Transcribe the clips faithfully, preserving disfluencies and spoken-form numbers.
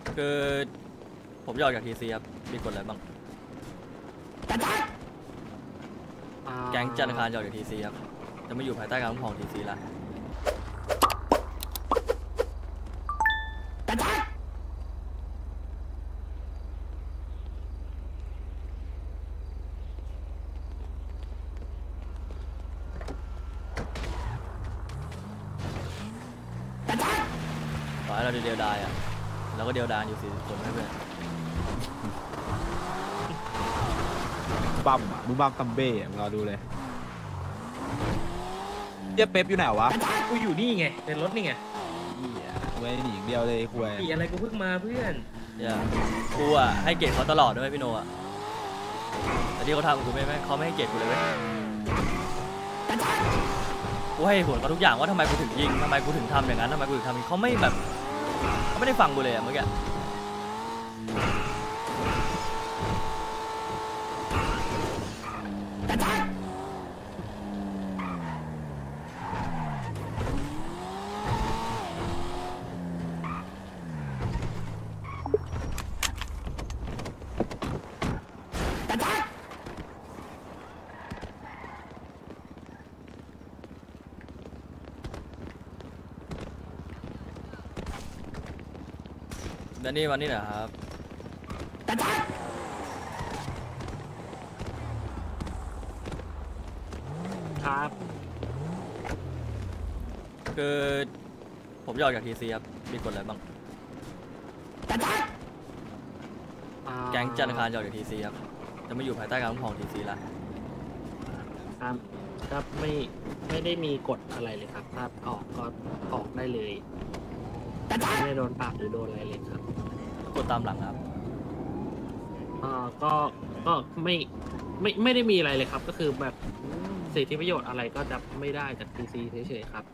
คือผมจะออกจากทีซีครับมีกฎอะไรบ้างแก๊งจันทร์อังคารจะออกจากทีซีครับจะมาอยู่ภายใต้การคุ้มครองทีซีละต่อให้เราเดียวดายอ่ะเราก็เดียวดายอยู่สี่สิบคนไม่เป็นไรบัมอ่ะมึงบัมซัมเบ้อะมึงรอดูเลยเจ๊เป๊ปอยู่ไหนวะกูอยู่นี่ไงในรถนี่ไงเหี้ยกูไม่ได้หนีอย่างเดียวเลยคุยปีอะไรกูเพิ่งมาเพื่อนอย่ากูอ่ะให้เกียรติเขาตลอดด้วยพี่โนอ่ะแต่ที่เขาทำกับกูไม่ไม่เขาไม่ให้เกียรติกูเลยเว้ยกูให้เหตุผลเขาทุกอย่างว่าทำไมกูถึงยิงทำไมกูถึงทำอย่างนั้นทำไมกูถึงทำอย่างนี้เขาไม่แบบเขาไม่ได้ฟังกูเลยอ่ะเมื่อกี้เดนนี่วันนี้นะครับครับคือผมจะออกจากทีซีครับมีกฎอะไรบ้างแก๊งจันทร์อังคารจะออกจากทีซีครับจะมาอยู่ภายใต้การคุ้มครองทีซีละครับก็ไม่ไม่ได้มีกฎอะไรเลยครับถ้าออกก็ออกได้เลยไม่ได้โดนปรับหรือโดนอะไรเลยครับกฎตามหลังครับอ่าก็ก็ไม่ไม่ไม่ได้มีอะไรเลยครับ ก็คือแบบสิทธิประโยชน์อะไรก็จะไม่ได้จาก ที ซี เฉยๆครับ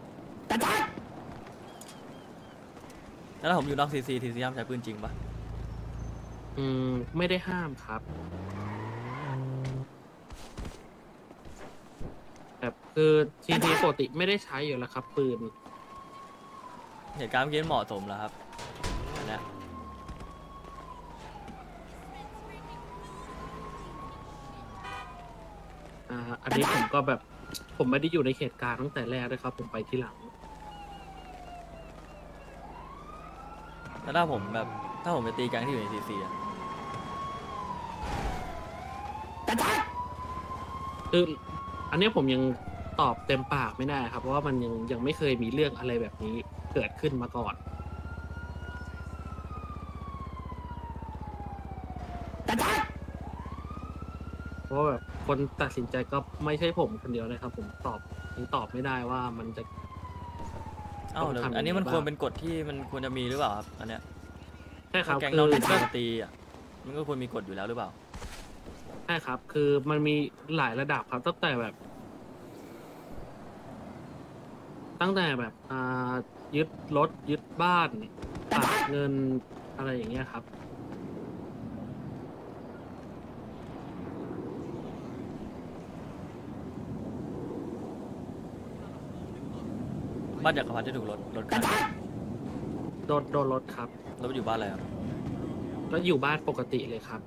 แล้วถ้าผมอยู่นอกทีซีทีซีห้ามใช้ปืนจริงปะอืมไม่ได้ห้ามครับแบบคือทีซีปกติไม่ได้ใช้อยู่แล้วครับ ปืนเหตุการณ์เมื่อกี้เหมาะสมแล้วครับอันเนี้ยอ่าอันนี้ผมก็แบบผมไม่ได้อยู่ในเหตุการณ์ตั้งแต่แรกด้วยครับ ผมไปที่หลังแล้วถ้าผมแบบถ้าผมไปตีแก๊งที่อยู่ในทีซีอะคืออันนี้ผมยังตอบเต็มปากไม่ได้ครับ เพราะว่ามันยังยังไม่เคยมีเรื่องอะไรแบบนี้เกิดขึ้นมาก่อนเพราะแบบคนตัดสินใจก็ไม่ใช่ผมคนเดียวนะครับ ผมตอบยังตอบไม่ได้ว่ามันจะเอ้าแล้วต้องทำยังไงอันนี้มันควรบ้างเป็นกฎที่มันควรจะมีหรือเปล่าครับอันเนี้ยใช่ครับแก๊งคืนอกอทีซีก็มาตีอ่ะมันก็ควรมีกฎอยู่แล้วหรือเปล่าใช่ครับ คือมันมีหลายระดับครับตั้งแต่แบบ ตั้งแต่แบบอ่ายึดรถยึดบ้านปรับเงินอะไรอย่างเงี้ยครับบ้านจักรพรรดิจะถูกรถรถกันโดนโดนรถครับแล้วไปอยู่บ้านอะไรครับก็อยู่บ้านปกติเลยครับ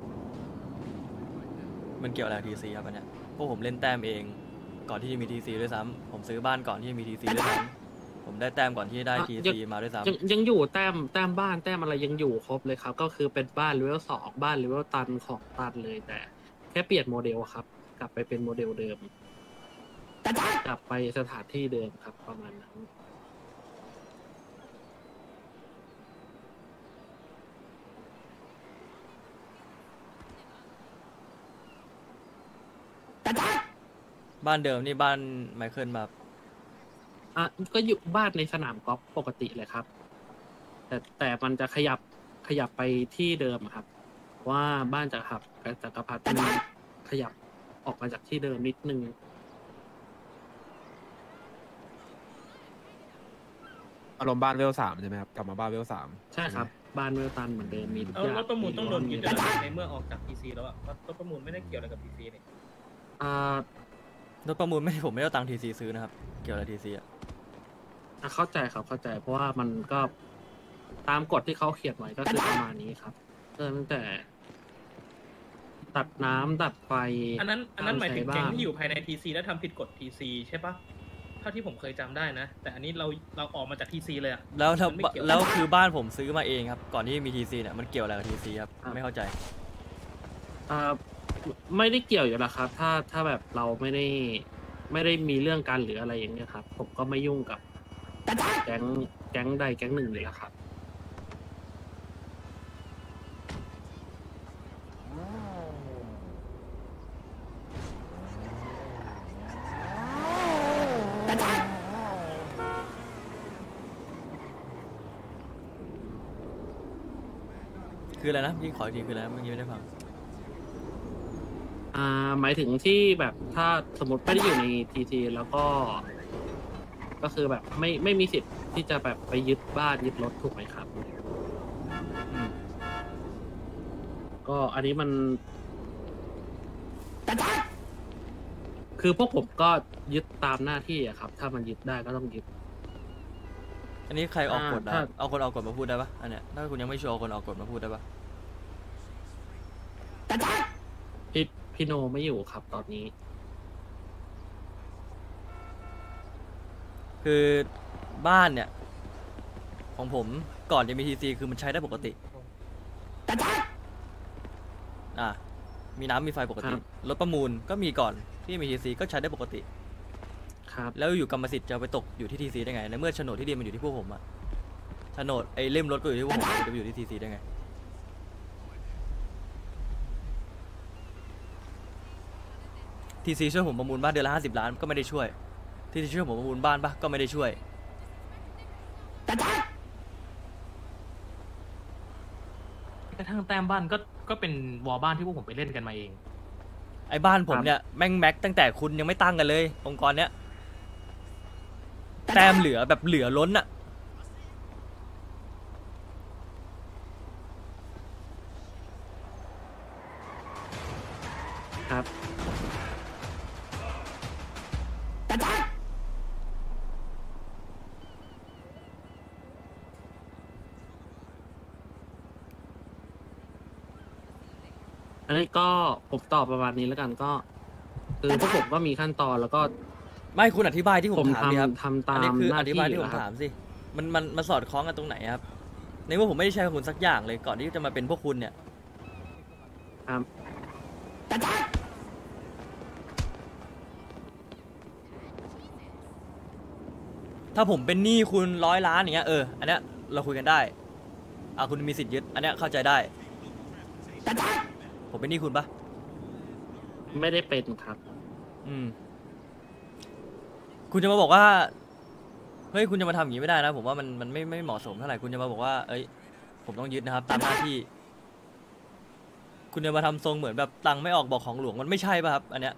มันเกี่ยวอะไรกับทีซีครับอันเนี้ยพวกผมเล่นแต้มเองก่อนที่จะมีทีซีด้วยซ้ำผมซื้อบ้านก่อนที่จะมีทีซีด้วยซ้ำผมได้แต้มก่อนที่จะได้อ่ะทียังซีมาด้วยซ้ยังยังอยู่แต้มแต้มบ้านแต้มอะไรยังอยู่ครบเลยครับ ก็คือเป็นบ้านเลเวลสองบ้านเลเวลตันของตันเลยแต่ แค่เปลี่ยนโมเดลครับ กลับไปเป็นโมเดลเดิม กลับไปสถานที่เดิมครับ ประมาณนั้นำบ้านเดิมนี่บ้านไมเคิลมาอ่ะก็อยู่บ้านในสนามกอล์ฟปกติเลยครับ แต่แต่มันจะขยับขยับไปที่เดิมอะครับ ว่าบ้านจักรพรรดิจักรพรรดิมันขยับออกมาจากที่เดิมนิดนึงอารมณ์บ้านเวลสามใช่ไหมครับกลับมาบ้านเวลสามใช่ครับ บ้านเวลตันเหมือนเดิมมีทุกเอาอย่างรถประมูลต้องโดนยึดมีด้วยเหรอในเมื่อออกจาก ที ซี แล้วอะรถประมูลไม่ได้เกี่ยวอะไรกับ ที ซี นี่อ่ารถประมูลไม่ผมไม่เอาตังค์ทีซีซื้อนะครับเกี่ยวอะไรทีซีอ่ะอ่ะเข้าใจครับเข้าใจ เพราะว่ามันก็ตามกฎที่เขาเขียนไว้ก็คือประมาณนี้ครับเริ่มตั้งแต่ ตัดน้ำตัดไฟอันนั้นอันนั้นหมายถึงใช้แก๊งบ้านที่อยู่ภายในทีซีแล้วทำผิดกฎทีซีใช่ปะเท่าที่ผมเคยจำได้นะ แต่อันนี้เราเราออกมาจากทีซีเลยอะแล้วแล้วมันไม่เกี่ยวแล้วคือบ้านผมซื้อมาเองครับก่อนที่มีทีซีเนี่ยมันเกี่ยวอะไรกับทีซีครับครับไม่เข้าใจอ่าไม่ได้เกี่ยวอยู่แล้วครับ ถ้าถ้าแบบเราไม่ได้ไม่ได้มีเรื่องกันหรืออะไรอย่างเงี้ยครับ ผมก็ไม่ยุ่งกับแก๊งแก๊งใดแก๊งหนึ่งเลยละครับคืออะไรนะพี่ขออีกทีคืออะไรนะเมื่อกี้ไม่ได้ฟังอ่าหมายถึงที่แบบถ้าสมมติไม่ได้อยู่ในทีทีแล้วก็ ก็คือแบบไม่ไม่มีสิทธิ์ที่จะแบบไปยึดบ้านยึดรถถูกไหมครับอืมก็อันนี้มัน คือพวกผมก็ยึดตามหน้าที่อะครับ ถ้ามันยึดได้ก็ต้องยึดอันนี้ใครออกกฎอ่านะถ้าเอาคนออกกฎมาพูดได้ปะอันเนี้ยถ้าคุณยังไม่ชัวร์เอาคนออกกฎมาพูดได้ปะพี่พี่โนไม่อยู่ครับตอนนี้คือบ้านเนี่ย ของผมก่อนจะมีทีซีคือมันใช้ได้ปกติอ่ะมีน้ำมีไฟปกติครับรถประมูลก็มีก่อนที่มีทีซีก็ใช้ได้ปกติครับแล้วอยู่กรรมสิทธิ์จะไปตกอยู่ที่ทีซีได้ไงในเมื่อโฉนดที่ดินมันอยู่ที่พวกผมอะโฉนดไอ้เล่มรถก็อยู่ที่พวกผมจะไปอยู่ที่ทีซีได้ไงทีซีช่วยผมประมูลบ้านเดือนละห้าสิบล้านก็ไม่ได้ช่วยทีซีช่วยผมประมูลบ้านปะก็ไม่ได้ช่วยกระทั่งแต้มบ้านก็ก็เป็นวอลบ้านที่พวกผมไปเล่นกันมาเองไอ้บ้านผมครับเนี่ยแม่งแม็กตั้งแต่คุณยังไม่ตั้งกันเลยองค์กรเนี้ยแต้มเหลือแบบเหลือล้นอะครับอันนี้ก็ผมตอบประมาณนี้แล้วกันก็ คือพวกผมก็มีขั้นตอนแล้วก็ไม่คุณอธิบายที่ผมผมถามดิครับทำทำตาอันนี้มคือหน้าอธิที่บายอที่ยู่ผมแล้วคถารับมสิมันมันมันสอดคล้องกันตรงไหนครับในเมื่อผมไม่ได้ใช้กับคุณสักอย่างเลยก่อนที่จะมาเป็นพวกคุณเนี่ยครับถ้าผมเป็นหนี้คุณร้อยล้านอย่างเงี้ยเอออันเนี้ยเราคุยกันได้อ่ะคุณมีสิทธิ์ยึดอันเนี้ยเข้าใจได้ ผมเป็นหนี้คุณปะไม่ได้เป็นครับอืมคุณจะมาบอกว่าเฮ้ยคุณจะมาทำอย่างนี้ไม่ได้นะผมว่ามันมันไม่ไม่เหมาะสมเท่าไหร่คุณจะมาบอกว่าเอ้ยผมต้องยึดนะครับตามหน้าที่ คุณจะมาทำทรงเหมือนแบบตังค์ไม่ออกบอกของหลวงมันไม่ใช่ป่ะครับอันเนี้ย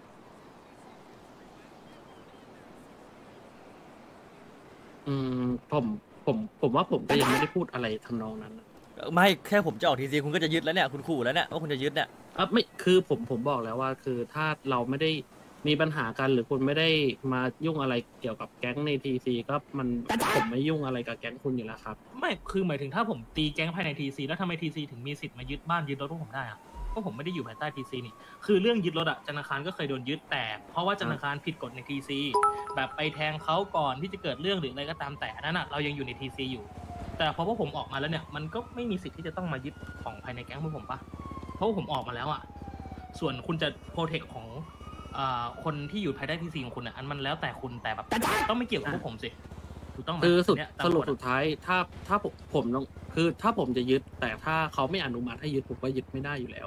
อืมผมผมผมว่าผมก็ยังไม่ได้พูดอะไรทำนองนั้นนะไม่แค่ผมจะออกทีซีคุณก็จะยึดแล้วเนี่ยคุณขู่แล้วเนี่ยว่าคุณจะยึดเนี่ยอ่ะไม่คือผมผมบอกแล้วว่า คือถ้าเราไม่ได้มีปัญหากันหรือคุณไม่ได้มายุ่งอะไรเกี่ยวกับแก๊งในทีซีก็มันผมไม่ยุ่งอะไรกับแก๊งคุณอยู่แล้วครับไม่คือหมายถึงถ้าผมตีแก๊งภายในทีซีแล้วทำไมทีซีถึงมีสิทธิ์มายึดบ้านยึดรถพวกผมได้อะเพราะผมไม่ได้อยู่ภายใต้ทีซีนี่คือเรื่องยึดรถอะธนาคารก็เคยโดนยึดแต่เพราะว่าธนาคารผิดกฎในทีซีแบบไปแทงเขาก่อนที่จะเกิดเรื่องหรืออะไรก็ตามแต่นั่นอะเรายังอยู่ในทีซีอยู่ แต่พอพวกผมออกมาแล้วเนี่ยมันก็ไม่มีสิทธิ์ที่จะต้องมายึดของภายในแก๊งพวกผมปะเพราะว่าผมออกมาแล้วอะส่วนคุณจะโปรเทคของอ่าคนที่อยู่ภายใต้ทีซีของคุณอะอันมันแล้วแต่คุณแต่แบบต้องไม่เกี่ยวกับพวกผมสิถูกต้องไหมคือสุดเนี่ยตามสรุปกฎอะสุดท้ายถ้าถ้าผมผมต้องคือถ้าผมจะยึด แต่ถ้าเขาไม่อนุมัติให้ยึดผมก็ยึดไม่ได้อยู่แล้ว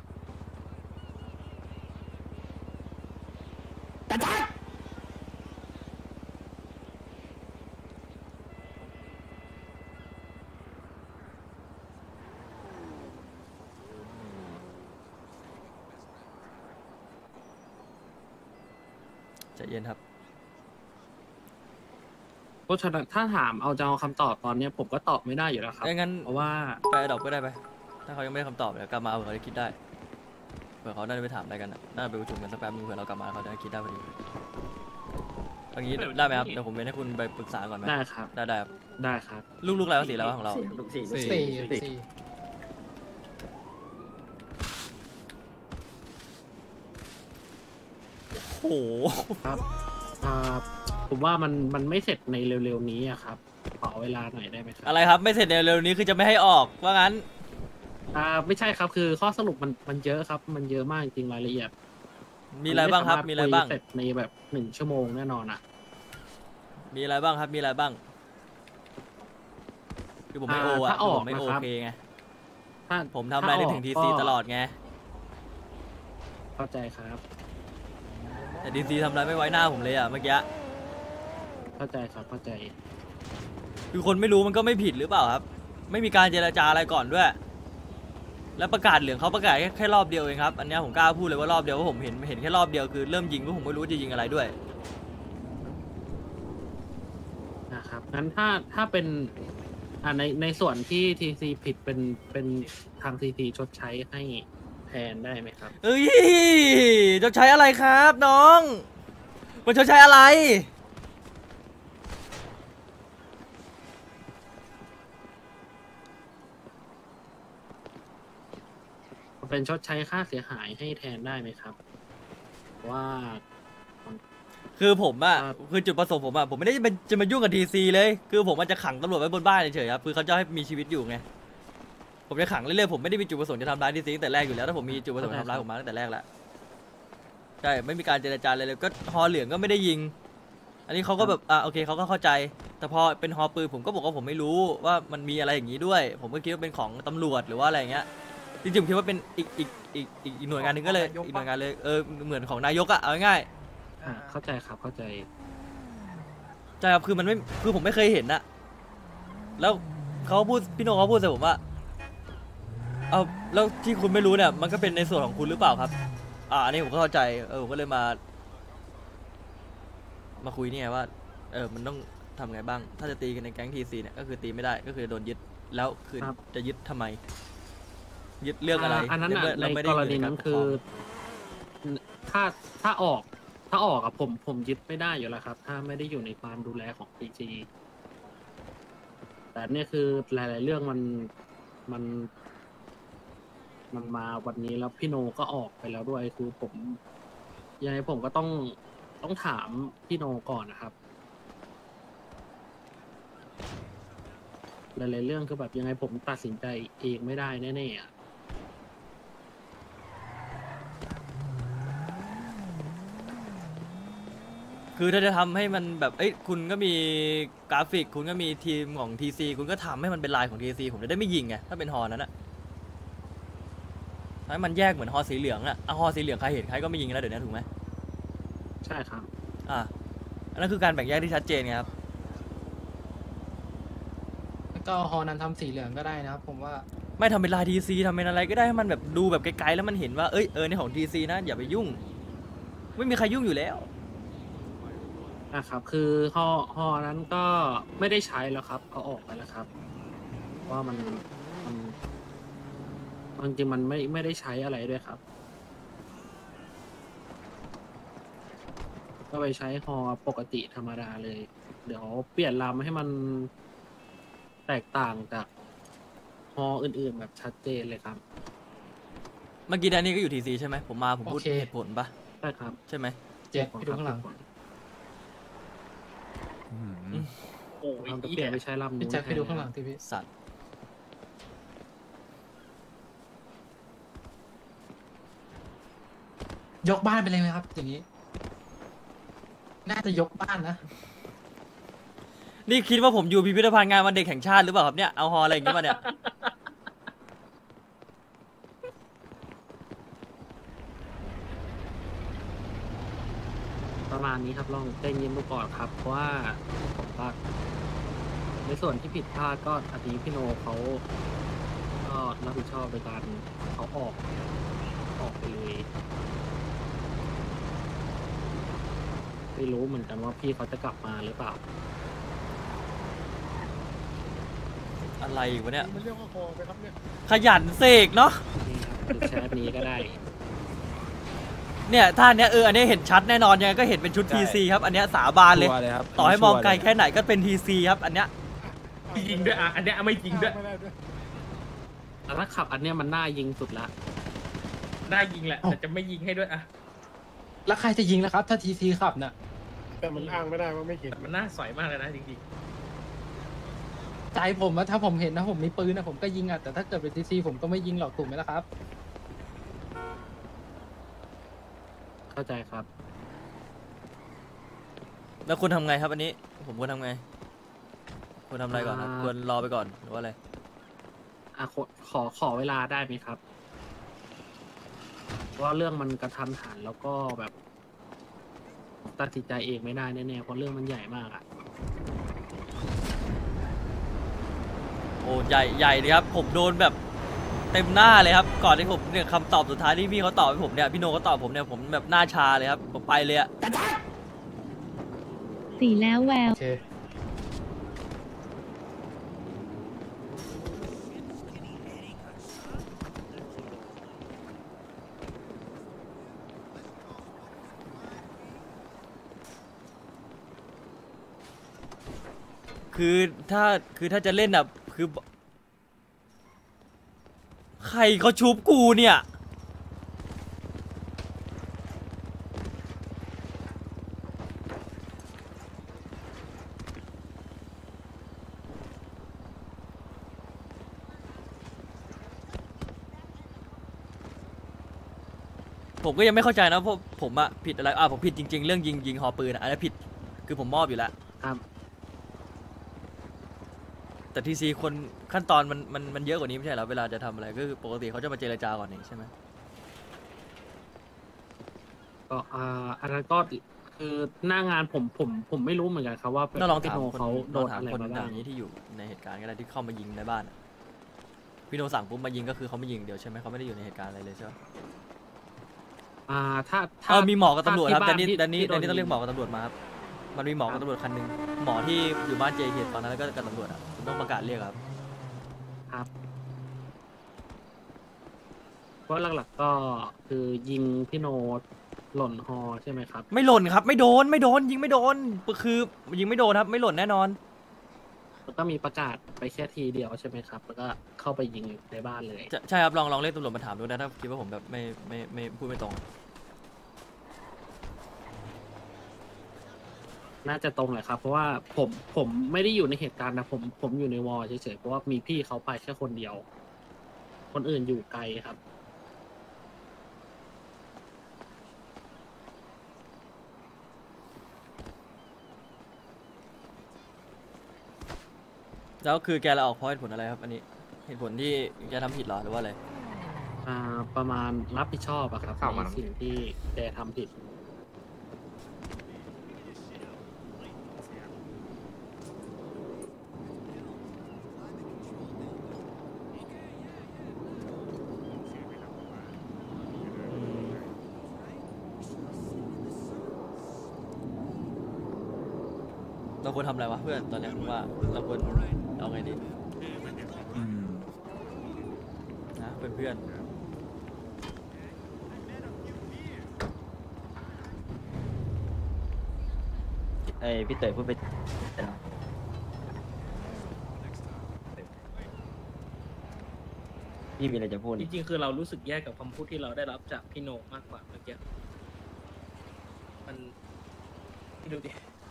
ใจเย็นครับเพราะฉะนั้นถ้าถามเอาจะเอาคำตอบตอนเนี้ยผมก็ตอบไม่ได้อยู่แล้วครับเอ้ยงั้นเพราะว่าไปดอกก็ได้ไป ถ้าเขายังไม่ได้คำตอบเดี๋ยวกลับมาเผื่อเขาจะคิดได้เผื่อเขาได้ไปถามอะไรกันน่ะน่าไปประชุมกันสักแป๊บนึงเผื่อเรากลับมาเขาจะได้คิดได้พอดีอย่างนี้ได้ไหมครับเดี๋ยวผมเว้นให้คุณไปปรึกษาก่อนไหมได้ครับได้ได้ครับได้ครับลูกลูกอะไรวะสีแล้วของเราสี่สี่สี่โอ้โหครับอ่าผมว่ามันมันไม่เสร็จในเร็วๆนี้อะครับขอเวลาหน่อยได้ไหมครัอะไรครับไม่เสร็จในเร็วนี้คือจะไม่ให้ออกว่างั้นอ่าไม่ใช่ครับคือข้อสรุปมันมันเยอะครับ มันเยอะมากจริงรายละเอียดมีอะไรบ้างครับมีอะไรบ้างนไสมถคุยเสร็จในแบบหนึ่งชั่วโมงแน่นอนอ่ะมีอะไรบ้างครับมีอะไรบ้างคือผมไม่โออ่าอ่ะถ้าคืออผอกมไม่โอนะครับเคไงถ้าผมทำอะไรได้ถึงทีซีตลอดไงเข้าใจครับแต่ทีซีทำอะไรไม่ไว้หน้าผมเลยอ่ะเมื่อกี้เข้าใจครับเข้าใจคือคนไม่รู้มันก็ไม่ผิดหรือเปล่าครับ ไม่มีการเจรจาอะไรก่อนด้วย แล้วประกาศเหลืองเขาประกาศแค่แค่รอบเดียวเองครับอันเนี้ยผมกล้าพูดเลยว่ารอบเดียวว่าผมเห็นเห็นแค่รอบเดียวคือเริ่มยิงก็ผมไม่รู้จะยิงอะไรด้วยนะครับงั้นถ้าถ้าเป็นอ่าในในส่วนที่ทีซีผิดเป็นเป็นทางทีซีชดใช้ให้แทนได้ไหมครับเอ้ยจะใช้อะไรครับน้องมันจะใช้อะไรเป็นชดใช้ค่าเสียหายให้แทนได้ไหมครับ ว่าคือผมอะครับคือจุดประสงค์ผมอะผมไม่ได้จะมาจะมายุ่งกับทีซีเลยคือผมมันจะขังตำรวจไว้บนบ้านเฉยๆครับคือเขาจะให้มีชีวิตอยู่ไงผมจะขังเรื่อยๆผมไม่ได้มีจุดประสงค์จะทำร้ายทีซีตั้งแต่แรกอยู่แล้วถ้าผมมีจุดประสงค์จะทำร้ายผมมาตั้งแต่แรกแล้วใช่ไม่มีการเจรจาอะไรเลยก็ฮอเหลืองก็ไม่ได้ยิง อันนี้เขาก็แบบอ่ะโอเคเขาก็เข้าใจ แต่พอเป็นฮอปืนผมก็บอกว่าผมไม่รู้ว่ามันมีอะไรอย่างนี้ด้วย ผมก็คิดว่าเป็นของตำรวจหรือว่าอะไรอย่างเงี้ยจริงๆผมคิดว่าเป็นอีกอีกอีกอีกอีกหน่วยงานหนึ่งก็เลยอีกหน่วยงานเลยเออเหมือนของนายกอะเอาง่ายอ่าเข้าใจครับเข้าใจๆใช่ครับคือมันไม่คือผมไม่เคยเห็นอะแล้วเขาพูดพี่โนเขาพูดใส่ผมว่าเอาแล้วที่คุณไม่รู้เนี่ยมันก็เป็นในส่วนของคุณหรือเปล่าครับอ่าอันนี้ผมก็เข้าใจเออผมก็เลยมา มาคุยเนี่ยว่าเออมันต้องทำไงบ้าง ถ้าจะตีกันในแก๊งทีซีเนี่ยก็คือตีไม่ได้ก็คือโดนยึดแล้วคือครับจะยึดทำไม ยึดเรื่องอะไรอันนั้นน่ะเมื่ในเราไม่ได้กอรยู่ณีในการนั้นปกคืรอองถ้าถ้าออกถ้าออกอะผมผมยึดไม่ได้อยู่แล้วครับ ถ้าไม่ได้อยู่ในความดูแลของพีจีแต่เนี่ยคือหลาย ๆ เรื่องมันมัน มันมาวันนี้แล้วพี่โนก็ออกไปแล้วด้วยคือผมยังไงผมก็ต้องต้องถามพี่โนก่อนนะครับ หลาย ๆ เรื่องคือแบบยังไงผมตัดสินใจเองไม่ได้แน่ๆอะคือถ้าจะทำให้มันแบบเอ้ยคุณก็มีกราฟิก คุณก็มีทีมของทีซีคุณก็ทำให้มันเป็นลายของทีซีผมจะได้ไม่ยิงไงถ้าเป็นฮอนั้นอะให้มันแยกเหมือนฮอสีเหลืองอะอ่ะฮอสีเหลืองใครเห็นใครก็ไม่ยิงแล้วเดี๋ยวนี้ถูกไหมใช่ครับอ่ะอันนั้นคือการแบ่งแยกที่ชัดเจนไงครับแล้วก็ฮอนั้นทำสีเหลืองก็ได้นะครับ ผมว่าไม่ทำเป็นลายทีซีทำเป็นอะไรก็ได้ให้มันแบบดูแบบไกลๆแล้วมันเห็นว่าเอ้ยเออนี่ของทีซีนะอย่าไปยุ่ง ไม่มีใครยุ่งอยู่แล้วนะครับ คือฮอฮอนั้นก็ไม่ได้ใช้แล้วครับ เอาออกไปแล้วครับว่ามันมันมันจริงมันไม่ไม่ได้ใช้อะไรด้วยครับ ก็ไปใช้ฮอปกติธรรมดาเลย เดี๋ยวเปลี่ยนลำให้มันแตกต่างจากฮออื่นๆแบบชัดเจนเลยครับเมื่อกี้แดนนี่ก็อยู่ทีซีใช่ไหมผมมาผมพูดโอเคเหตุผลปะใช่ครับใช่ไหมเจ็ดไปดูข้างหลังอืมโอ้ยเราจะอีเปลี่ยนแกไปใช้ลำนู้พี่นแจ็คไปดูแทนข้างหลังทีพี่สัตว์ยกบ้านไปเลยไหมครับ อย่างนี้ น่าจะยกบ้านนะนี่คิดว่าผมอยู่พิพิธภัณฑ์งานวันเด็กแห่งชาติหรือเปล่าครับเนี่ยเอาฮออะไรอย่างงี้มาเนี่ยประมาณนี้ครับลองใจเย็นดูก่อนครับ เพราะว่าผมว่าในส่วนที่ผิดพลาดก็อันนี้พี่โนเขาก็รับผิดชอบในการเขาออกออกไปเลยไม่รู้เหมือนกันว่าพี่เขาจะกลับมาหรือเปล่าอะไรวะเนี่ยมันเรียกว่าฮอไปครับเนี่ยขยันเสกเนาะนี่ครับหรือแชทนี้ก็ได้เนี่ยท่าเนี้ยเอออันนี้เห็นชัดแน่นอนยังไงก็เห็นเป็นชุดใช่ทีซีครับอันเนี้ยสาบานเลยชัวร์เลยครับต่อให้มองไกลชัวร์เยแค่ไหนก็เป็นทีซีครับอันเนี้ยไม่ยิงด้วยอ่ะอันเนี้ยไม่ยิงด้วยแต่ถ้าขับอันเนี้ยมันน่ายิงสุดละได้ยิงแหละแต่จะไม่ยิงให้ด้วยอ่ะแล้วใครจะยิงล่ะครับ ถ้าทีซีขับน่ะแต่มันอ้างไม่ได้ว่าไม่เห็นแต่มันน่าสอยมากเลยนะจริงใจผมว่าถ้าผมเห็นนะผมมีปืนนะผมก็ยิงอ่ะแต่ถ้าเกิดเป็นทีซีผมก็ไม่ยิงหรอกถูกไหมล่ะครับเข้าใจครับแล้วคุณทำไงครับอันนี้ ผมควรทำไงควรทำอะไรก่อนครับอ่าควรรอไปก่อนหรือว่าอะไรอ่ะขอขอขอเวลาได้ไหมครับเพราะว่าเรื่องมันกระทันหันแล้วก็แบบตัดสินใจเองไม่ได้แน่ๆเพราะเรื่องมันใหญ่มากอะโอ้ใหญ่ใหญ่เลยครับผมโดนแบบเต็มหน้าเลยครับก่อนที่ผมเนี่ยคำตอบสุดท้ายที่พี่เขาตอบให้ผมเนี่ยพี่โนเขาตอบผมเนี่ยผมแบบหน้าชาเลยครับผมไปเลยอะสีแล้วแววโอเคคือถ้าคือถ้าจะเล่นอ่ะคือ ใครเขาชุบกูเนี่ย ผมก็ยังไม่เข้าใจนะเพราะผมอะผิดอะไรอ่ะผมผิดจริงๆ เรื่องยิงยิงหอปืนอะอันนี้ผิดคือผมมอบอยู่แล้วครับแต่ทีซีคนขั้นตอนมันมันมันเยอะกว่านี้ไม่ใช่เหรอเวลาจะทำอะไรก็คือปกติเขาจะมาเจรจาก่อนนี่ใช่ไหมก็อ่าอันนั้นก็คือหน้างานผมผมผมไม่รู้เหมือนกันครับว่าต้องลองพี่ถามโนคนเขาลโดองนถามอะไรคนมาอบ้างย่างนี้ที่อยู่ในเหตุการณ์ก็ได้ที่เข้ามายิงในบ้านอะพี่โนสั่งปุ๊บมายิงก็คือเขาไม่ยิงเดียวใช่ไหมเขาไม่ได้อยู่ในเหตุการณ์อะไรเลยใช่ไหมอ่าถ้าถ้าเออมีหมอกับตำรวจครับถ้าแต่นี่ที่แต่นี่ที่แต่นี่โดนต้องเรียกหมอกับตำรวจมาครับมันมีหมอกับตำรวจคันหนึงหมอที่อยู่บ้านเจเคตอนนั้นแล้วก็กับตำรวจอะผมต้องประกาศเรียกครับครับเพราะหลักๆก็คือยิงพี่โนหล่นฮอใช่ไหมครับไม่หล่นครับไม่โดนไม่โดนยิงไม่โดนคือยิงไม่โดนครับไม่หล่นแน่นอนแล้วก็มีประกาศไปแค่ทีเดียวใช่ไหมครับ แล้วก็เข้าไปยิงในบ้านเลยจะใช่ครับลองลองเรียกตำรวจมาถามดูนะถ้าคิดว่าผมแบบไม่ไม่ไม่พูดไม่ตรงน่าจะตรงแหละครับ เพราะว่าผมผมไม่ได้อยู่ในเหตุการณ์นะผมผมอยู่ในวอลเฉยๆเพราะว่ามีพี่เขาไปแค่คนเดียว คนอื่นอยู่ไกลครับแล้วคือแกลาออกเพราะเหตุผลอะไรครับ อันนี้เหตุผลที่แกทำผิดเหรอหรือว่าอะไรอ่าประมาณรับผิดชอบอะครับเข้ามาในสิ่งที่แกทำผิดเราควรทำอะไรวะเพื่อนตอนเนี้ยผมว่าเราควรเอาไงดีอืมนะเพื่อนเพื่อนเอ้ยพี่เต๋อพูดไปพี่มีอะไรจะพูดๆ จริงๆ คือเรารู้สึกแย่กับคำพูดที่เราได้รับจากพี่โหนงมากกว่าเมื่อกี้มันพี่ดูดิ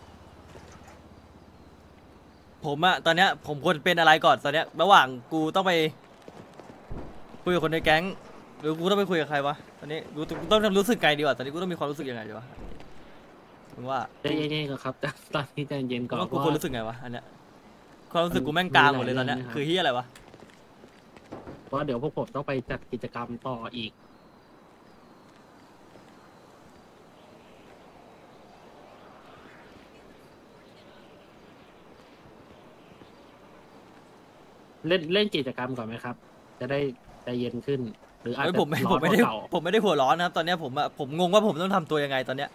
ผมอะตอนเนี้ยผมควรเป็นอะไรก่อนตอนเนี้ยระหว่างกูต้องไปคุยกับคนในแก๊งหรือกูต้องไปคุยกับใครวะตอนนี้กูกูต้องรู้สึกไงดีวะตอนนี้กูต้องมีความรู้สึกยังไงดีวะมึงว่าใจเย็นๆก่อนครับ ตอนนี้ใจเย็นก่อนว่ากูว่าควรรู้สึกไงวะอันเนี้ยความรู้สึกกูแม่งกลางหมดเลยตอนเนี้ยมันมีหลายเรื่องนะครับคือเฮียอะไรวะเพราะเดี๋ยวพวกผมต้องไปจัดกิจกรรมต่ออีก เล่นเล่นกิจกรรมก่อนไหมครับ จะได้ใจเย็นขึ้น หรืออาจเฮ้ยจะผมไม่ร้ผอมนไม่กได้ว่าเก่าผมไม่ได้หัวร้อนนะครับตอนเนี้ยผมอะผมงงว่าผมต้องทำตัวยังไงตอนเนี้ย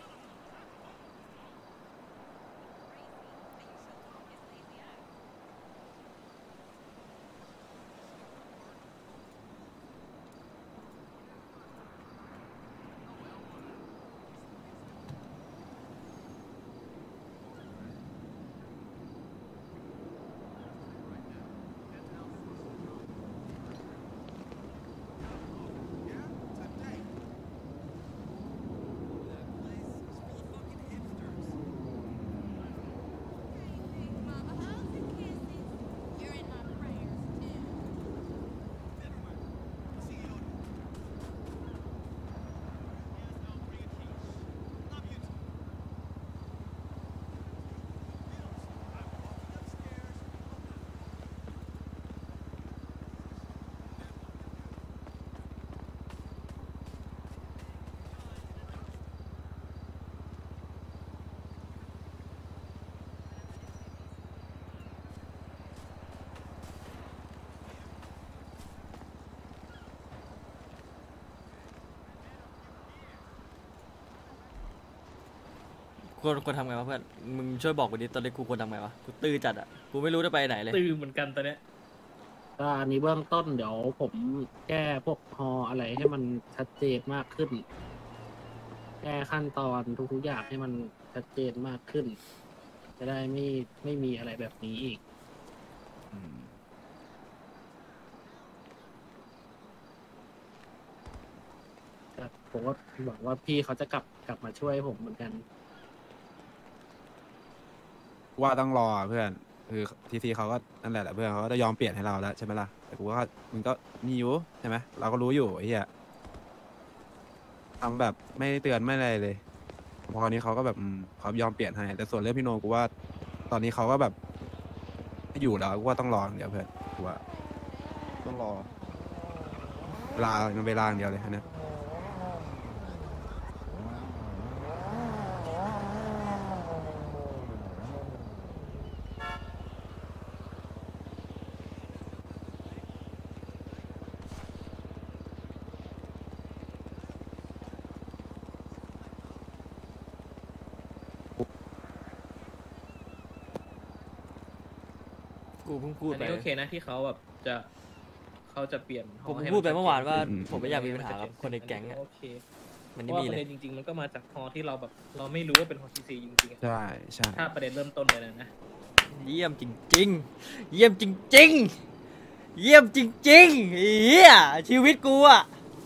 ควรควรทำไงวะเพื่อนมึงช่วยบอกกูดิตอนนี้กูควรทำไงวะกูตื้อจัดอ่ะกูไม่รู้จะไปไหนเลยตื่นเหมือนกันตอนเนี้ยก็อันนี้เบื้องต้นเดี๋ยวผมแก้พวกฮออะไรให้มันชัดเจนมากขึ้น แก้ขั้นตอนทุกๆอย่างให้มันชัดเจนมากขึ้น จะได้ไม่ไม่มีอะไรแบบนี้อีกอืมแต่ผมก็หวังว่าพี่เขาจะกลับกลับมาช่วยผมเหมือนกันว่าต้องรอเพื่อนคือทีซีเขาก็นั่นแหละแหละเพื่อนเขาก็จะยอมเปลี่ยนให้เราแล้วใช่ไหมล่ะแต่กูว่ามึงก็มีอยู่ใช่ไหมเราก็รู้อยู่ไอ้เหี้ยทำแบบไม่ได้เตือนไม่อะไรเลยพอคราวนี้เขาก็แบบอืมเขายอมเปลี่ยนให้แต่ส่วนเรื่องพี่โนกูว่า ตอนนี้เขาก็แบบไม่อยู่แล้วกูว่าต้องรออย่างเดียวเพื่อนกูว่าต้องรอเวลาเวลาอย่างเดียวเลยอันเนี้ยกูเพิ่งพูดอันไปนี้โอเคนะที่เขาแบบจะเขาจะเปลี่ยนผมให้พูดไปเมื่อวานว่าอืมผมไม่อยากมีปัญหากับคนในแก๊งอะโอเคมันเพไม่ราะว่ามีประเลเด็ยนจริงๆมันก็มาจากฮอที่เราแบบเราไม่รู้ว่าเป็นฮอทีซีจริงๆอะใช่ใช่ถ้าประเด็นเริ่มต้นเลยนะเยี่ยมจริง ๆ เยี่ยมจริง ๆ เยี่ยมจริงๆเฮียชีวิตกูอะ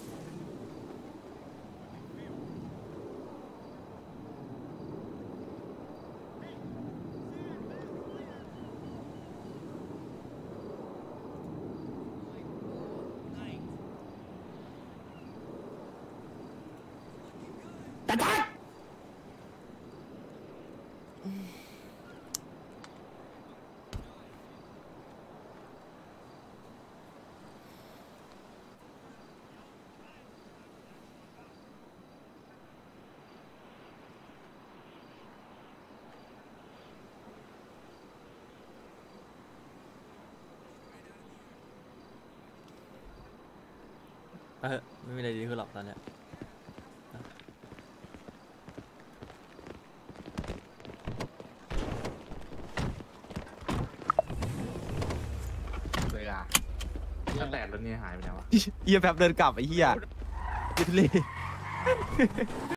เออไม่มีอะไรดีขึ้นหรอกตอนเนี้ยเลยอ่ะตั้งแต่รถนี้หายไปแล้วอะเหี้ยแบบเดินกลับไอ้เหี้ยยิทเล